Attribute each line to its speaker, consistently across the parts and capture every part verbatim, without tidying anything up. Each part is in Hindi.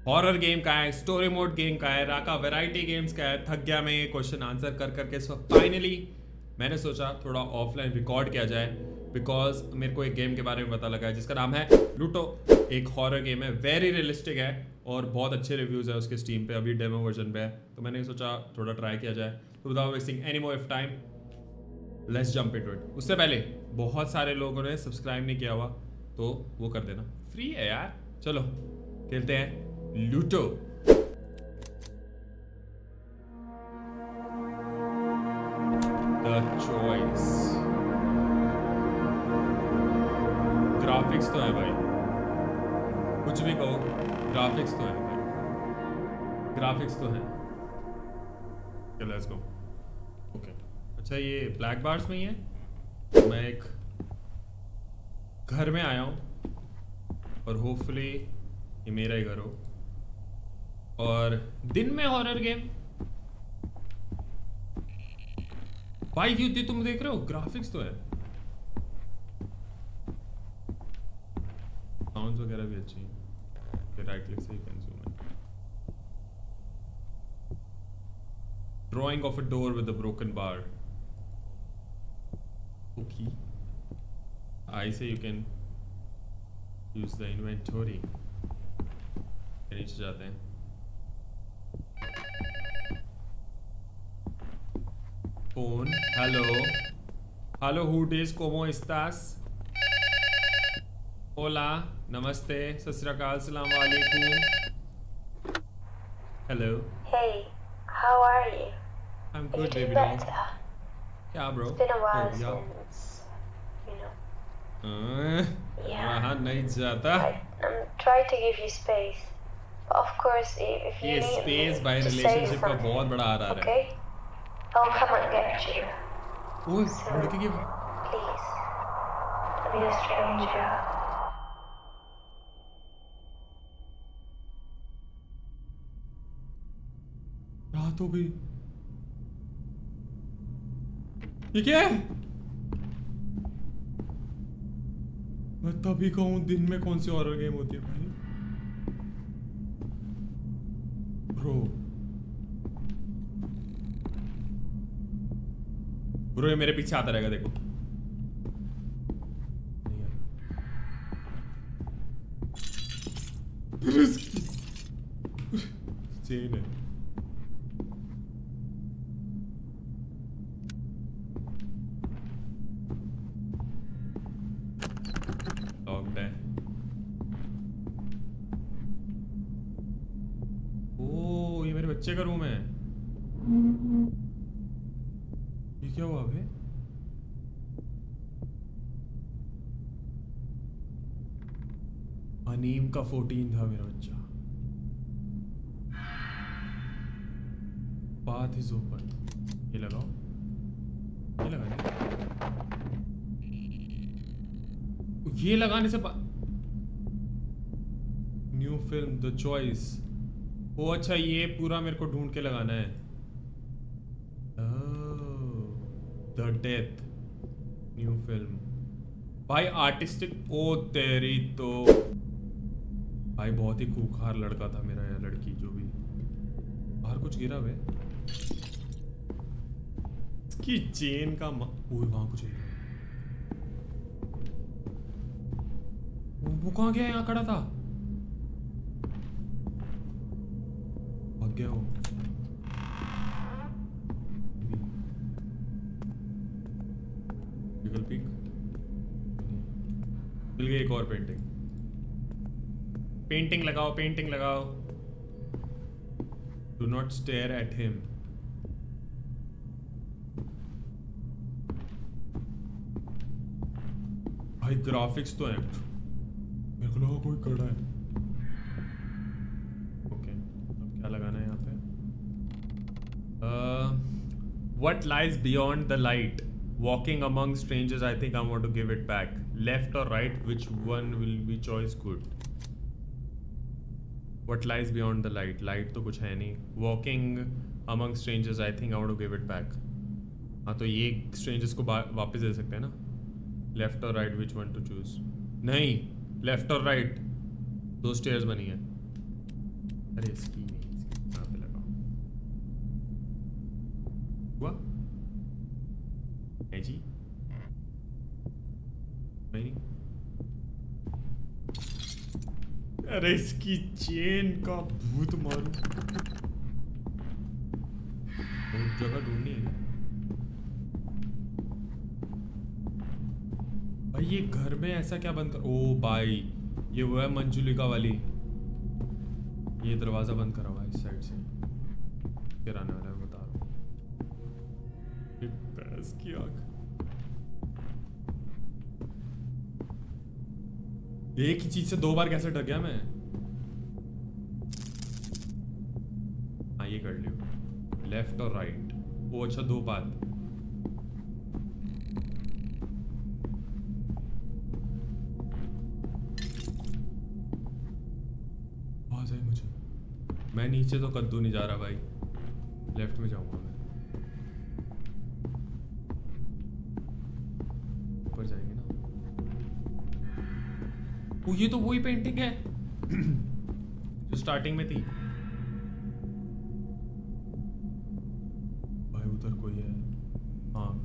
Speaker 1: हॉरर गेम का है, स्टोरी मोड गेम का है, राका वैरायटी गेम्स का है। थक गया मैं ये क्वेश्चन आंसर कर करके। सो फाइनली मैंने सोचा थोड़ा ऑफलाइन रिकॉर्ड किया जाए, बिकॉज मेरे को एक गेम के बारे में पता लगा है जिसका नाम है लूटो। एक हॉरर गेम है, वेरी रियलिस्टिक है और बहुत अच्छे रिव्यूज़ है उसके स्टीम पे, अभी डेमो वर्जन पे है। तो मैंने सोचा थोड़ा ट्राई किया जाए। तो without wasting any more of time, let's jump into it. उससे पहले बहुत सारे लोगों ने सब्सक्राइब नहीं किया हुआ, तो वो कर देना, फ्री है यार। चलो खेलते हैं लूटो। The choice. ग्राफिक्स तो है भाई, कुछ भी कहो, ग्राफिक्स तो है भाई, ग्राफिक्स तो है। चलो लेट्स गो। ओके, अच्छा ये ब्लैक बार्स में ही है। मैं एक घर में आया हूँ और होपफुली ये मेरा ही घर हो, और दिन में हॉरर गेम। भाई युद्धि तुम देख रहे हो, ग्राफिक्स तो है, साउंड्स वगैरह भी अच्छी हैं। राइट क्लिक से ही कंज्यूम है। Drawing of a door with a broken bar. Okay, I say you can use the inventory. नीचे जाते हैं। फोन, हेलो हेलो, हु डिस कोमो इस्तास, ओला, नमस्ते, सत श्री अकाल, सलाम वालेकुम, hello.
Speaker 2: Hey, how are you?
Speaker 1: I'm
Speaker 2: Are you
Speaker 1: good,
Speaker 2: doing
Speaker 1: baby doll.
Speaker 2: better?
Speaker 1: Yeah, bro.
Speaker 2: It's been a while
Speaker 1: Oh, yeah.
Speaker 2: since, you know.
Speaker 1: Uh,
Speaker 2: Yeah.
Speaker 1: वहाँ नहीं जाता।
Speaker 2: I, I'm trying to give you space. But of course, i- if you
Speaker 1: ये
Speaker 2: need
Speaker 1: स्पेस
Speaker 2: me,
Speaker 1: भाई
Speaker 2: just say
Speaker 1: रिलेशनशिप का
Speaker 2: something.
Speaker 1: बहुत बड़ा आ रहा है।
Speaker 2: Okay? I'll come and get you.
Speaker 1: ओए,
Speaker 2: So,
Speaker 1: लड़के की
Speaker 2: please, don't be a stranger.
Speaker 1: रात हो गई। ये क्या है? मैं तभी कहूँ दिन में कौन सी हॉरर गेम होती है भाई। ब्रो ब्रो ये मेरे पीछे आता रहेगा, देखो। चेन है। लॉक्ड है। ओ, ये मेरे बच्चे का रूम है। ये क्या हुआ बे? अनीम का फोर्टीन था मेरा बच्चा। Path is open. ये लगाओ, ये लगा दे। ये लगाने से न्यू फिल्म द चॉइस। ओ अच्छा, ये पूरा मेरे को ढूंढ के लगाना है। द डेथ, न्यू फिल्म भाई, आर्टिस्टिक। ओ तेरी तो भाई बहुत ही खूंखार लड़का था मेरा, या लड़की जो भी। बाहर कुछ गिरा हुआ है। इसकी चेन का म... ओए वहां कुछ है। वो कहाँ गया? यहाँ खड़ा था, भाग गया वो। पिक मिल गई, एक और पेंटिंग। पेंटिंग लगाओ, पेंटिंग लगाओ। Do not stare at him. भाई ग्राफिक्स तो है, मेरे को लगा कोई खड़ा है। ओके, अब क्या लगाना है यहाँ पे? What lies beyond the light? Walking among strangers. I think I want to give it back. Left और right, which one will be choice good? What lies beyond the light? Light तो कुछ है नहीं। Walking among strangers, I think I want to give it back. हाँ, तो ये स्ट्रेंजर्स को वापस दे सकते हैं ना। लेफ्ट और right, which one to choose? नहीं, लेफ्ट और राइट, दो स्टेयर्स बनी है। अरे इसकी नहीं, इसकी यहाँ पे लगाओ। हुआ है जी? नहीं। अरे इसकी चेन का भूत मारू। बहुत जगह ढूंढनी है भाई। ये घर में ऐसा क्या बंद कर? ओ भाई ये वो है मंजुलिका वाली। ये दरवाजा बंद करा हुआ है इस साइड से। गिराने वाला है, बता रहा हूँ। भैंस की आंख। एक ही चीज से दो बार कैसे डर गया मैं? हाँ ये कर लियो, लेफ्ट और राइट। वो अच्छा दो बार। आवाज आई मुझे। मैं नीचे तो कद्दू नहीं जा रहा भाई, लेफ्ट में जाऊंगा मैं। ऊपर जाएंगे ना। ओ ये तो वही पेंटिंग है जो स्टार्टिंग में थी भाई। उधर कोई है। आंख।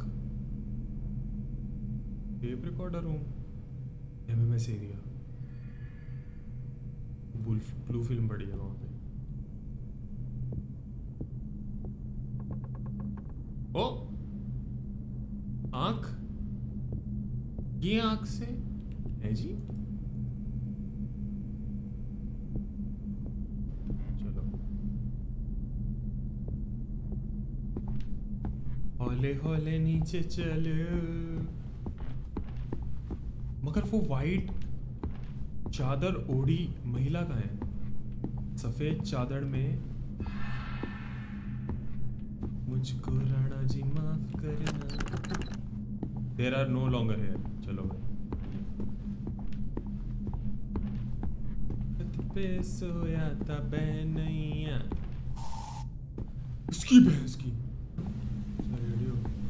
Speaker 1: Tape recorder room, MMS area. Blue film पड़ी है वहां पे। ओ आंख, ये आंख से है जी। चलो हौले हौले नीचे चल। मगर वो वाइट चादर ओढ़ी महिला का है, सफेद चादर में। मुझको राणा जी माफ करना। There are no longer here. चलो भाई पे सोया था बैनैया। उसकी भैंस की रेडियो।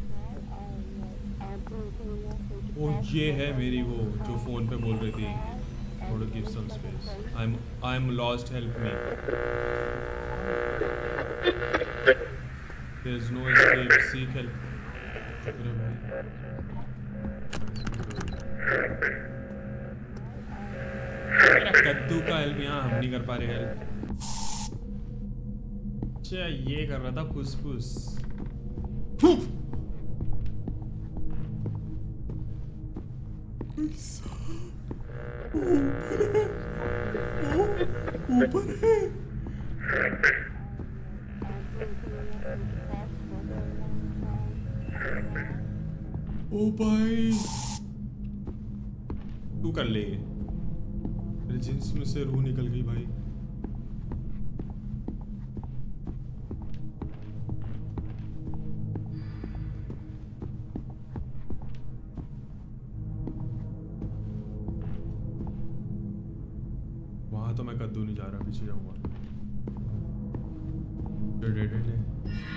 Speaker 1: ओ ये है मेरी वो जो फोन पे बोल रही थी, थोड़ा give some space, I am I am lost, help me, there is no escape, seek help. अरे भाई मेरा कद्दू का हेल्प यहाँ हम नहीं कर पा रहे हेल्प। अच्छा ये कर रहा था फुसफुस। ऊपर है। ओ भाई तू कर ले। मेरे जींस में से रूह निकल गई भाई। वहां तो मैं कद्दू नहीं जा रहा, पीछे जाऊंगा। डेड एंड है।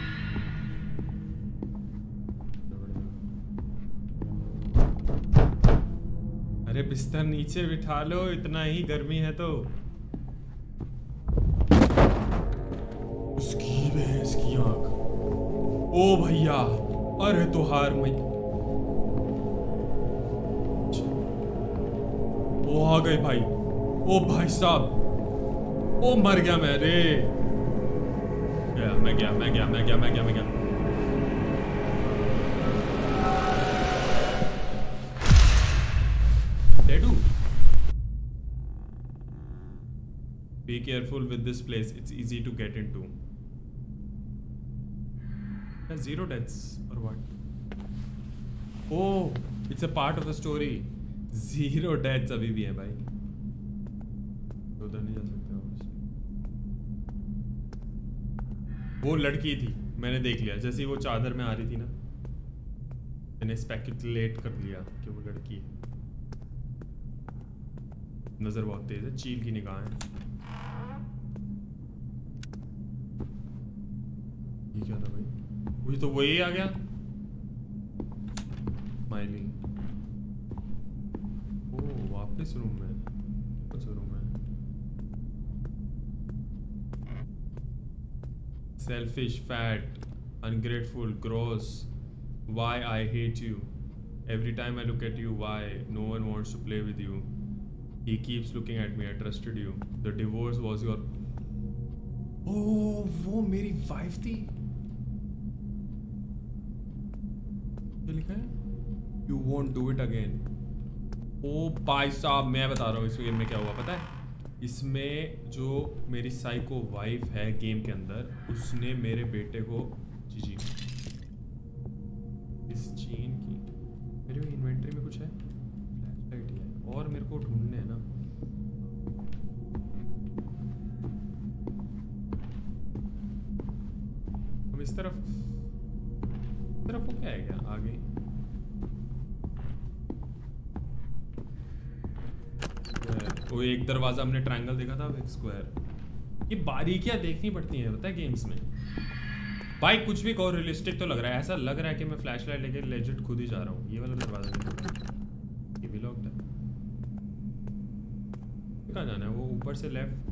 Speaker 1: अरे बिस्तर नीचे बिठा लो, इतना ही गर्मी है तो। उसकी भैंस की आंख। ओ भैया अरे तो हार मई। वो आ गई भाई। ओ भाई साहब ओ मर गया मैं। रे गया मैं गया मैं गया मैं गया मैं गया मैं गया Dedu. Be careful with this place. It's easy to get into. There's zero deaths or what? Oh, it's a part of a story. Zero deaths अभी भी है भाई। उधर नहीं जा सकते obviously। वो लड़की थी, मैंने देख लिया जैसे ही वो चादर में आ रही थी ना, मैंने स्पेकुलेट कर लिया कि वो लड़की है। नजर बहुत तेज है, चील की निगाह है। ये क्या था भाई? वही तो वही आ गया स्माइली। ओ वापस रूम में। कौन सा रूम है? selfish, fat, ungrateful, gross. Why I hate you. Every time I look at you, why no one wants to play with you. He keeps looking at me. I trusted you. The divorce was your. Oh, वो मेरी वाइफ थी. क्या लिखा है? You won't do it again. ओ भाई साहब, मैं बता रहा हूँ इस गेम में क्या हुआ पता है? इसमें जो मेरी साइको वाइफ है गेम के अंदर, उसने मेरे बेटे को जी जी इस चेन की मेरे इन्वेंटरी में कुछ है, फ्लैशलाइट ही है और मेरे को ढूंढने है ना. हम इस तरफ इस तरफ वो क्या है क्या आगे? वो एक दरवाजा हमने ट्रायंगल देखा था, अब एक स्क्वायर. ये बारीकियां देखनी पड़ती हैं पता है गेम्स में. भाई कुछ भी कहो, रियलिस्टिक तो लग रहा है. ऐसा लग रहा है कि मैं फ्लैशलाइट लेके लेजिट खुद ही जा रहा हूँ. ये वाला दरवाजा नहीं, ये भी लॉक्ड है. कहाँ जाना है? वो ऊपर से लेफ्ट.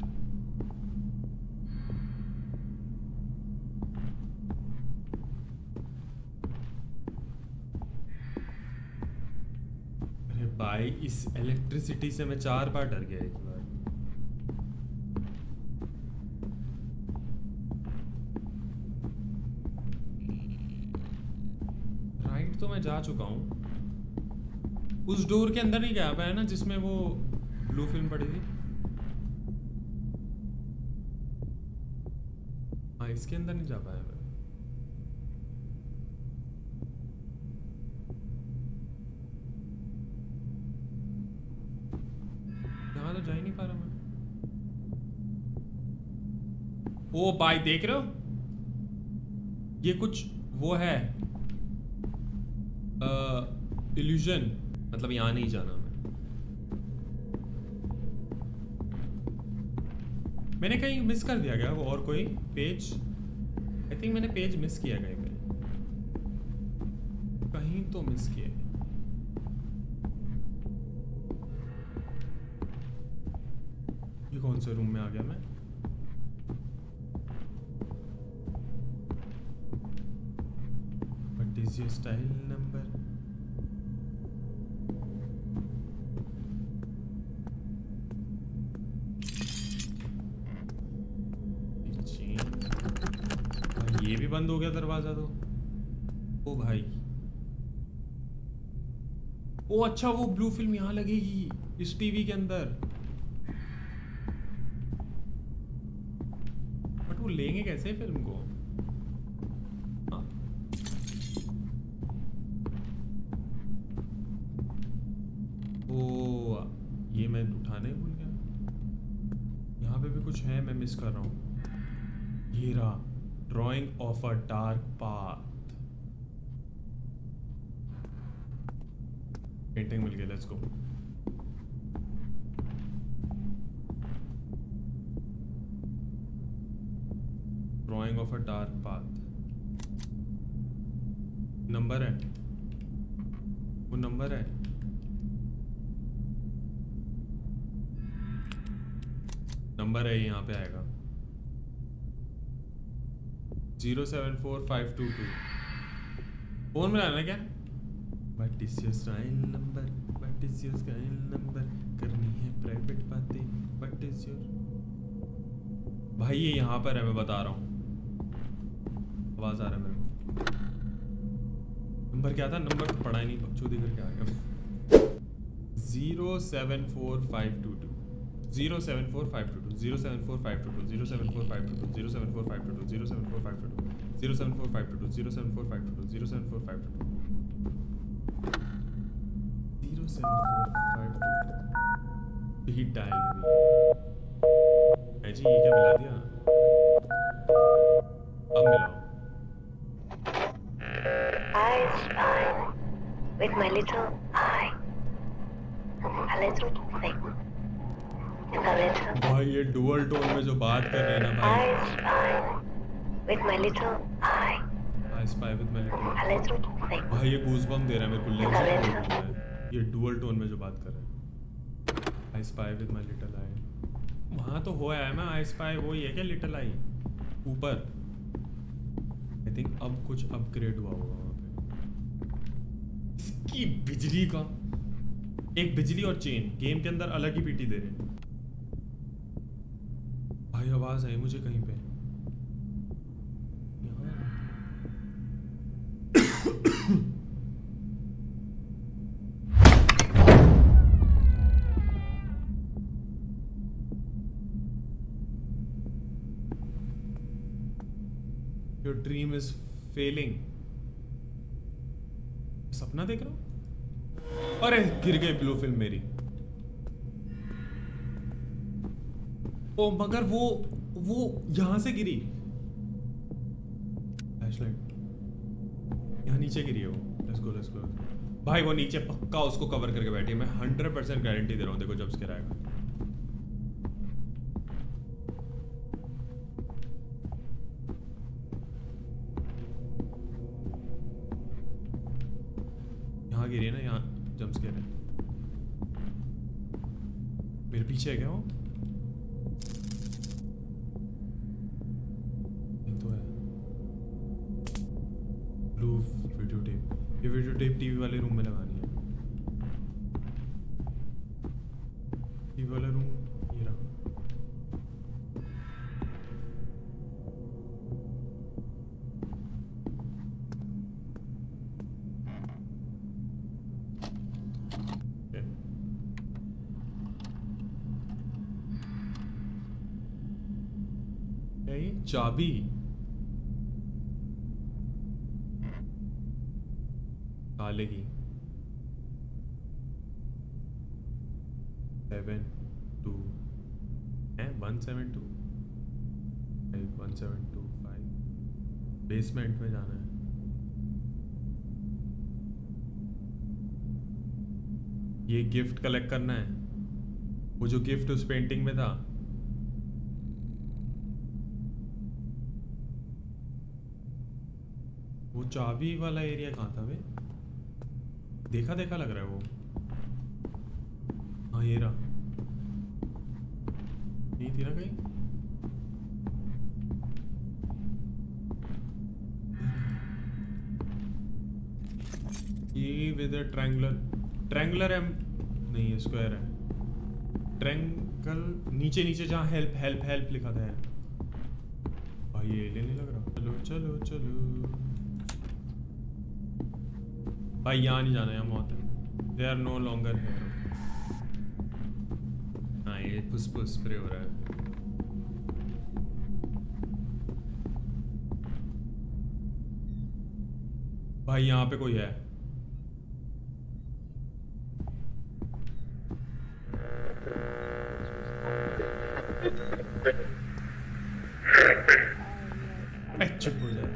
Speaker 1: अरे भाई इस इलेक्ट्रिसिटी से मैं चार बार डर गया एक बार. राइट तो मैं जा चुका हूँ. उस डोर के अंदर नहीं गया पाया ना जिसमें वो ब्लू फिल्म पड़ी थी. हाँ इसके अंदर नहीं जा पाया मैं. यहाँ तो जा ही नहीं पा रहा मैं. ओ भाई देख रहे हो, ये कुछ वो है इल्यूजन. मतलब यहाँ नहीं जाना मैं. मैंने कहीं मिस कर दिया क्या वो और कोई पेज? आई थिंक मैंने पेज मिस किया कहीं पे, कहीं तो मिस किया. ये कौन से रूम में आ गया मैं? What is your style number? ये भी बंद हो गया दरवाजा तो. ओ भाई, ओ अच्छा वो ब्लू फिल्म यहाँ लगेगी इस टीवी के अंदर. बट वो लेंगे कैसे फिल्म को? हाँ. ओ ये मैं उठाने भूल गया. यहाँ पे भी कुछ है, मैं मिस कर रहा हूँ. ये रहा, drawing of a dark path. Painting मिल गया, let's go. Drawing of a dark path. Number है, वो नंबर है. नंबर है यहाँ पे आएगा zero seven four five two two. Phone में आना क्या? What is your style number? What is your style number? करनी है प्राइवेट बातें. What is your. भाई ये यहाँ पर है, मैं बता रहा हूँ. आवाज आ रहा है मेरे को. नंबर क्या था? नंबर तो पढ़ा ही नहीं, बकचोदी करके आ गया. Zero seven four five two two zero seven four five two two zero seven four five two two zero seven four five two two zero seven four five two two zero seven four five two two zero seven four five two two zero seven four five two two zero seven four five two two zero seven four five two two. Hit dial है जी. ये क्या मिला दिया? अब मिलाओ.
Speaker 2: I spy with my little eye, a little thing.
Speaker 1: भाई ये डुअल टोन में जो बात कर रहे हैं ना भाई.
Speaker 2: I spy with my little eye.
Speaker 1: I spy with my little
Speaker 2: A little thing.
Speaker 1: भाई ये गूज़बम्प दे रहा है मेरे को. लेंस ये डुअल टोन में जो बात कर रहे हैं. I spy with my little eye. वहाँ तो हो आया मैं. I spy वो ही है क्या? लिटिल आई ऊपर थिंक अब कुछ अपग्रेड हुआ होगा वहाँ पे। इसकी बिजली का एक बिजली और चेन गेम के अंदर अलग ही पीटी दे रहे हैं। भाई आवाज आई मुझे कहीं पे। Your dream is failing. सपना देख रहा हूं। अरे गिर गई ब्लू फिल्म मेरी। ओ मगर वो वो यहां से गिरी। फ्लैशलाइट यहां नीचे गिरी है वो। Let's go let's go. भाई वो नीचे पक्का उसको कवर करके बैठी है। मैं हंड्रेड परसेंट गारंटी दे रहा हूं। देखो जब स्कैर आएगा। यहाँ गिरी है ना, यहाँ जंप स्केयर है। मेरे पीछे है क्या वो? ये तो है ब्लू वीडियो टेप। ये वीडियो टेप टीवी वाले रूम में लगानी है। टीवी वाला रूम ये रहा। चाबी काले की सेवन टू है one seven two five one seven two five basement में जाना है। ये गिफ्ट कलेक्ट करना है। वो जो गिफ्ट उस पेंटिंग में था। वो चाबी वाला एरिया कहाँ था बे? देखा देखा लग रहा है वो। हाँ ये रहा। नहीं थी ना कहीं? ये विद ट्रायंगुलर ट्रायंगुलर है नहीं, ये स्क्वायर है। ट्रायंगल नीचे नीचे जहाँ हेल्प हेल्प हेल्प लिखा था यार। भाई ये एलियन नहीं लग रहा। चलो चलो चलो भाई, यहाँ नहीं जाना, यहाँ मौत है। दे आर नो लॉन्गर है। हाँ ये पुस पुस स्प्रे हो रहा है। भाई यहाँ पे कोई है। चुप हो जाए।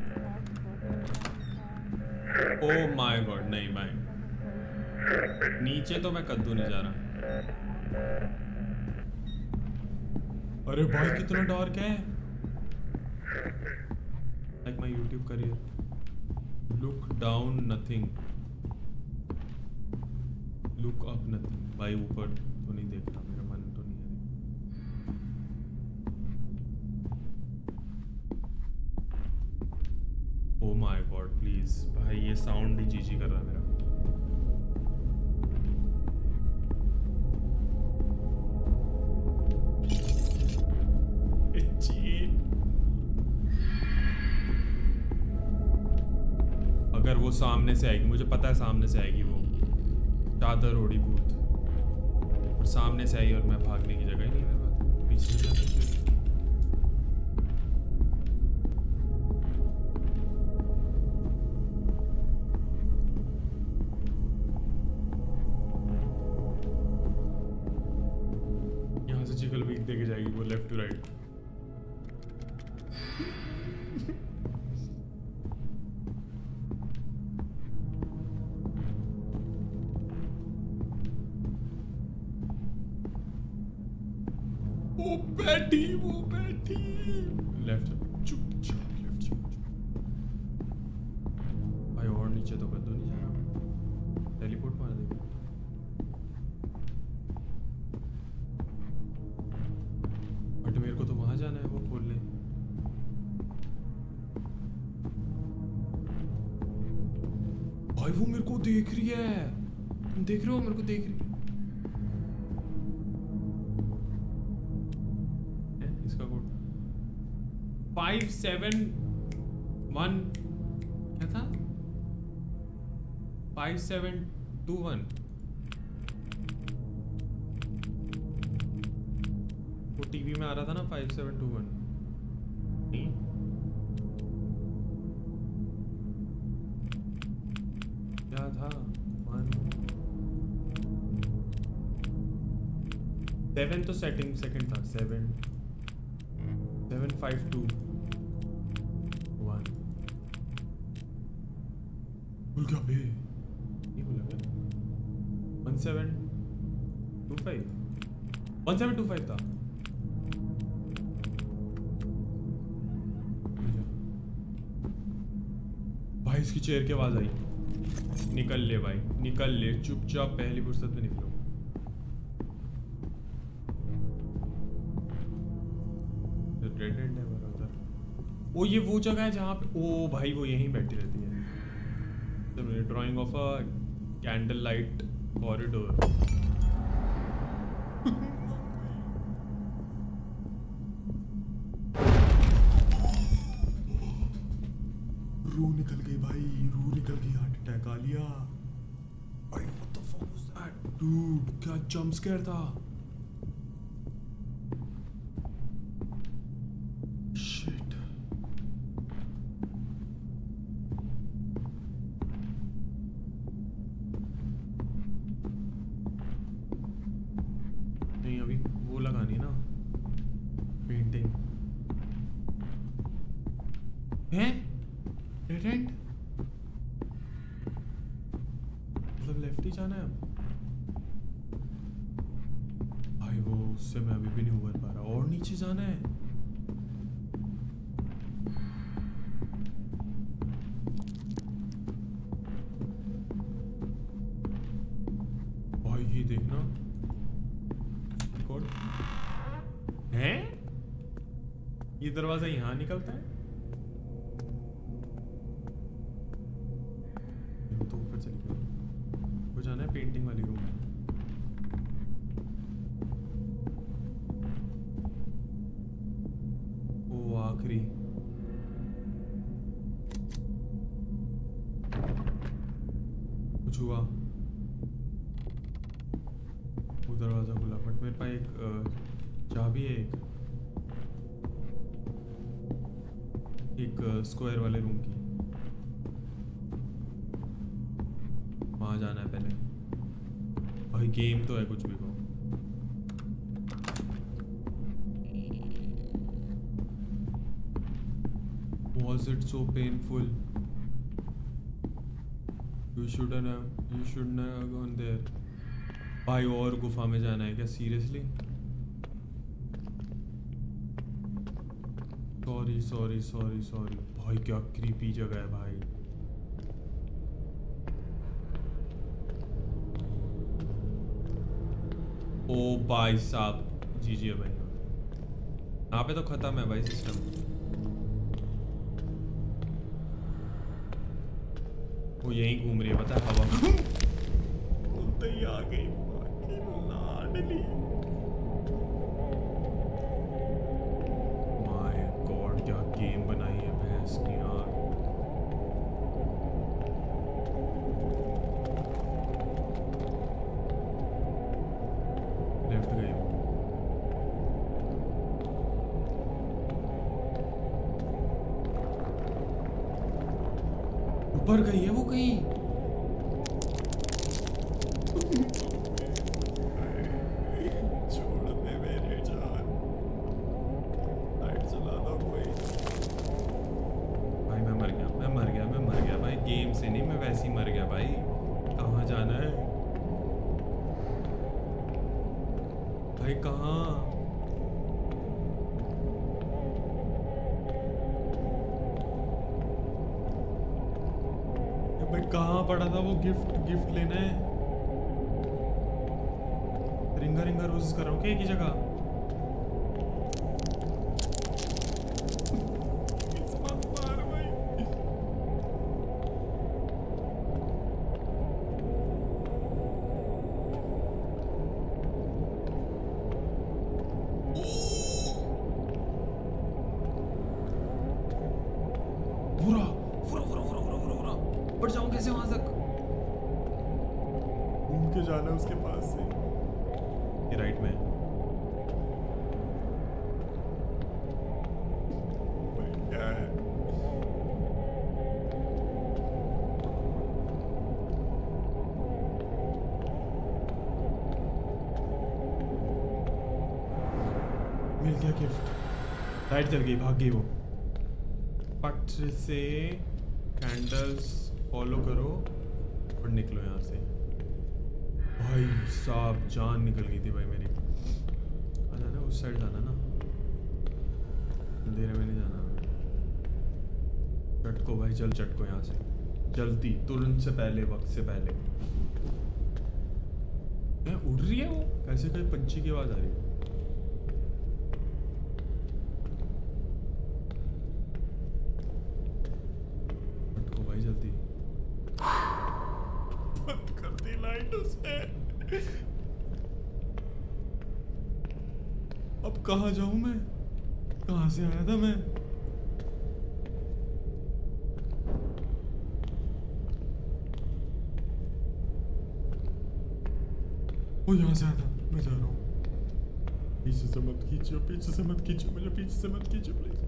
Speaker 1: ओ माय गॉड, नहीं भाई नीचे तो मैं कद्दू नहीं जा रहा। अरे भाई कितना डार्क है। Like my YouTube career. Look down nothing, look up nothing. भाई ऊपर तो नहीं देखना, मेरा मन तो नहीं है। ओ माय गॉड प्लीज भाई, ये साउंड ही जीजी कर रहा है मेरा। अगर वो सामने से आएगी, मुझे पता है सामने से आएगी वो चादर ओढ़ी भूत, और सामने से आई और मैं भागने की जगह ही नहीं है मेरे पास। पीछे से जाने के यहाँ से चिकल वीक देके जाएगी वो लेफ्ट टू राइट। वो बैठी वो बैठी लेफ्ट चुपचाप लेफ्ट चुपचाप। भाई और नीचे तो कद्दू नहीं जा रहा। टेलीपोर्ट मार देगा। बट मेरे को तो वहां जाना है वो खोलने। भाई वो मेरे को देख रही है, तुम देख रहे हो मेरे को देख रही है। इसका कोड फाइव सेवन वन क्या था, फाइव सेवन टू वन। वो टीवी में आ रहा था ना फाइव सेवन टू वन। क्या था, वन सेवन तो सेटिंग सेकंड था, seven seven five two one. भूल गया बे, ये भूल गया। One seven two five one seven two five था। भाई इसकी चेयर की आवाज आई। निकल ले भाई, निकल ले चुपचाप, पहली फुर्सत में निकलो। रेड एंड है उधर। ओ ये वो जगह है जहाँ पे, ओ भाई वो यहीं बैठी रहती है। Drawing of a candle light corridor. रूह निकल गई भाई, रूह निकल गई, हार्ट अटैक आ लिया। भाई what the fuck was that dude, क्या जंप स्केयर था। शिट। नहीं अभी वो लगानी है ना पेंटिंग है। डेड एंड मतलब लेफ्ट ही जाना है अब। भाई वो उससे मैं अभी भी नहीं उबर पा रहा, और नीचे जाना है। भाई ये देखना कोड है, ये दरवाजा यहाँ निकलता है। तो ऊपर चली गई, वो जाना है पेंटिंग वाली रूम। वो आखिरी कुछ हुआ, वो दरवाजा खुला, बट मेरे पास एक चाबी है, एक एक स्क्वायर वाले रूम की। वहाँ जाना है पहले। भाई गेम तो है कुछ भी को। Was it so painful? You shouldn't have, you shouldn't have gone there. भाई और गुफा में जाना है क्या seriously? Sorry sorry sorry sorry भाई, क्या क्रीपी जगह है भाई। ओ भाई साहब जी जी भाई, यहाँ पे तो खत्म है भाई सिस्टम। वो यहीं घूम रही है पता है, हवा में। तो ही आ गई लाडली। माय गॉड क्या गेम बनाई है भैंस की यार। लेफ्ट गई, ऊपर गई है वो कहीं। छोड़ दे मेरे जान, लाइट जला दो कोई। भाई मैं मर गया, मैं मर गया, मैं मर गया भाई, गेम से नहीं, मैं वैसे ही मर गया भाई। कहाँ जाना है भाई, कहाँ? भाई कहाँ पड़ा था वो गिफ्ट? गिफ्ट लेना है। रिंगा रिंगा रोजेस कर रहा हूँ क्या एक ही जगह? बुरा बुरा बुरा बुरा बुरा बुरा बुरा पर जाऊं कैसे वहां तक? घूम के जाना है उसके पास से। ये राइट में क्या है? मिल गया गिफ्ट। लाइट जल गई, भाग गई वो। पट से कैंडल्स फॉलो करो और निकलो यहाँ से। भाई साहब जान निकल गई थी भाई मेरी। आ जाना उस साइड जाना ना, अंधेरे में नहीं जाना। चटको भाई, चल चटको यहाँ से जल्दी, तुरंत से पहले, वक्त से पहले। क्या उड़ रही है वो? ऐसे कहीं पंछी की आवाज आ रही है। जल्दी बंद कर दी लाइट उसने। अब कहाँ जाऊं मैं? कहाँ से आया था मैं? वो यहाँ से आया था, मैं जा रहा हूँ। पीछे से मत खींचो, पीछे से मत खींचो, मुझे पीछे से मत खींचो प्लीज।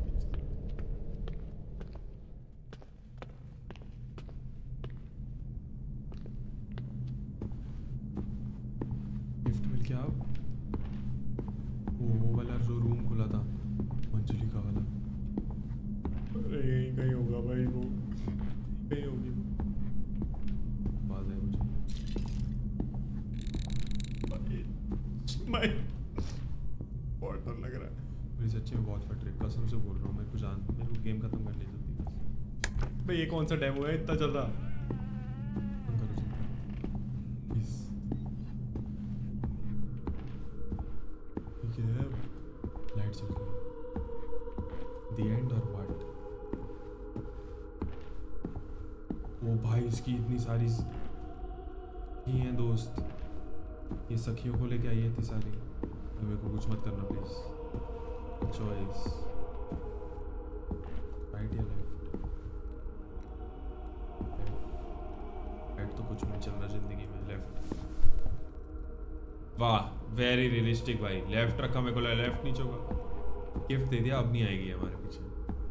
Speaker 1: वो वाला जो रूम खुला था मंजली का वाला, अरे यहीं कहीं होगा भाई, वो कहीं होगी वो। आवाज आई मुझे भाई, बहुत डर लग रहा है मेरी सच्ची में, बहुत फट रही है कसम से बोल रहा हूँ। मेरे को जान, मेरे को गेम खत्म करनी जल्दी भाई। ये कौन सा डेमो है इतना चल रहा? लाइट चल रही है। The end or what? ओ भाई इसकी इतनी सारी ये हैं दोस्त, ये सखियों को लेके आई है इतनी सारी। मेरे को कुछ मत करना प्लीज। चॉइस राइट या लेफ्ट? राइट तो कुछ नहीं चल रहा जिंदगी में, लेफ्ट। वाह वेरी रियलिस्टिक भाई, लेफ्ट रखा मेरे को लगा लेफ्ट नीचे होगा। गिफ्ट दे दिया, अब नहीं आएगी हमारे पीछे।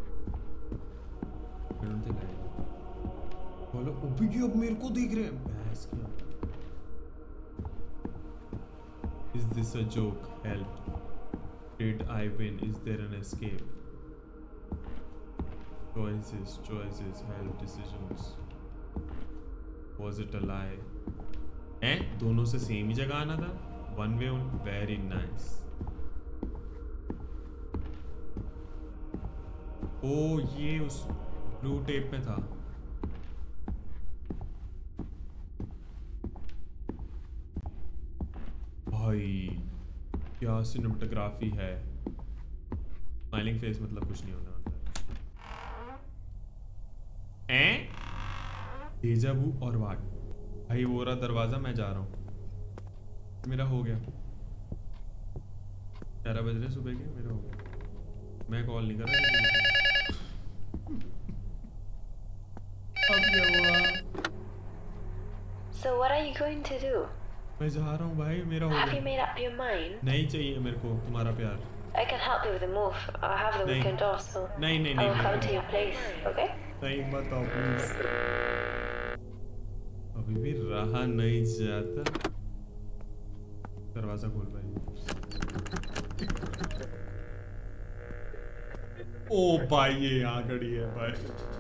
Speaker 1: बोलो ओपी की, अब मेरे को देख रहे हैं भैंस की। Is this a joke? Help, did I win? Is there an escape? Choices choices help decisions, was it a lie? हैं दोनों से सेम ही जगह आना था, वन वे। Very nice. ओ ये उस ब्लू टेप में था। भाई क्या सिनेमेटोग्राफी है। स्माइलिंग फेस मतलब कुछ नहीं होने वाला है। डेजा वू और वाट भाई, वो रहा दरवाजा, मैं जा रहा हूँ। मेरा हो गया, ग्यारह बज रहे सुबह के, मेरा हो गया। मैं कॉल नहीं कर रहा। अब क्या हुआ?
Speaker 2: So what are you going to do?
Speaker 1: मैं जा रहा हूँ भाई, मेरा हो
Speaker 2: Have
Speaker 1: गया।
Speaker 2: you made up your mind?
Speaker 1: नहीं चाहिए मेरे को तुम्हारा प्यार।
Speaker 2: I can help you with the move. I have the
Speaker 1: नहीं,
Speaker 2: weekend off, so
Speaker 1: नहीं नहीं
Speaker 2: I will
Speaker 1: नहीं
Speaker 2: come
Speaker 1: नहीं,
Speaker 2: to your place. Okay?
Speaker 1: नहीं मत आओ प्लीज। अभी भी रहा नहीं जाता। दरवाजा खोल भाई। ओ भाई ये यहाँ खड़ी है भाई।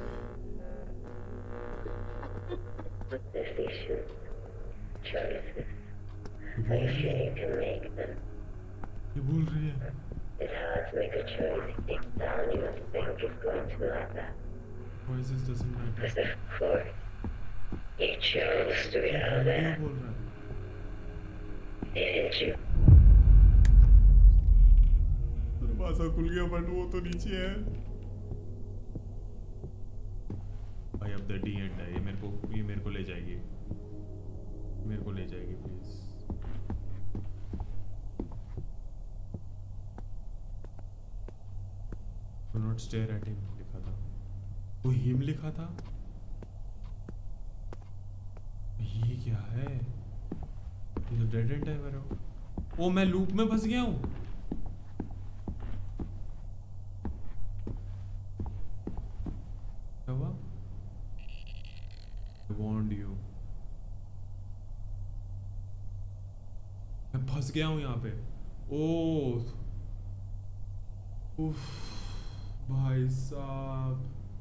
Speaker 1: ये बोल रही है।
Speaker 3: It's hard to make a choice deep down. You don't think it's going to be like that.
Speaker 1: Voices doesn't matter.
Speaker 3: Because of course, you chose to be out
Speaker 1: ये
Speaker 3: there,
Speaker 1: बोल रहा है।
Speaker 3: didn't you?
Speaker 1: दरवाजा खुल गया बट वो तो नीचे है। भाई अब द डी एंड है। ये मेरे को ये मेरे को ले जाएगी, मेरे को ले जाएगी please. Do not stare at him लिखा था। वो हिम लिखा था। ये क्या है? ये तो डेड एंड है मेरे को। ओ मैं लूप में फंस गया हूँ। क्या हुआ? I warned you। मैं फंस गया हूँ यहाँ पे। ओह उफ, भाई साहब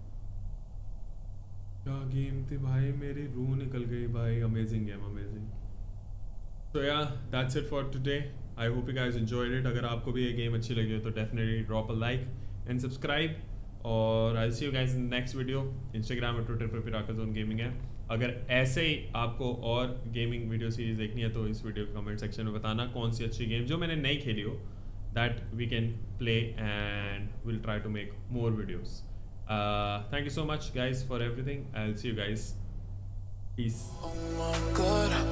Speaker 1: क्या गेम थी भाई, मेरी रूह निकल गई भाई। Amazing game, amazing. तो या that's it for today. I hope you guys enjoyed it. अगर आपको भी ये गेम अच्छी लगी हो तो definitely drop a like and subscribe, और I see you guys in next video. Instagram और ट्विटर पर पिराका जोन गेमिंग है। अगर ऐसे ही आपको और गेमिंग वीडियो सीरीज देखनी है तो इस वीडियो के कमेंट सेक्शन में बताना कौन सी अच्छी गेम जो मैंने नहीं खेली हो, that we can play, and we'll try to make more videos. Uh, thank you so much guys for everything. I'll see you guys. Peace.
Speaker 4: Oh my God.